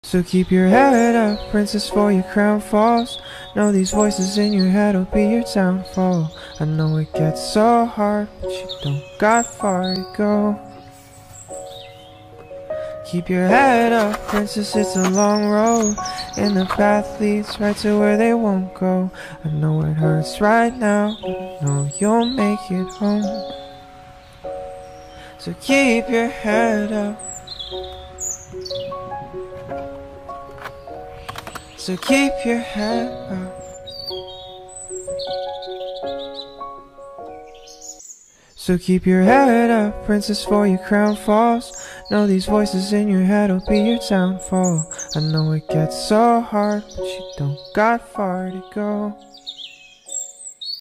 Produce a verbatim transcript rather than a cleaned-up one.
So keep your head up, princess, for your crown falls. Know these voices in your head will be your downfall. I know it gets so hard, but you don't got far to go. Keep your head up, princess, it's a long road, and the path leads right to where they won't go. I know it hurts right now, but I know you'll make it home. So keep your head up. So keep your head up. So keep your head up, princess, for your crown falls. Know these voices in your head will be your downfall. I know it gets so hard, but you don't got far to go.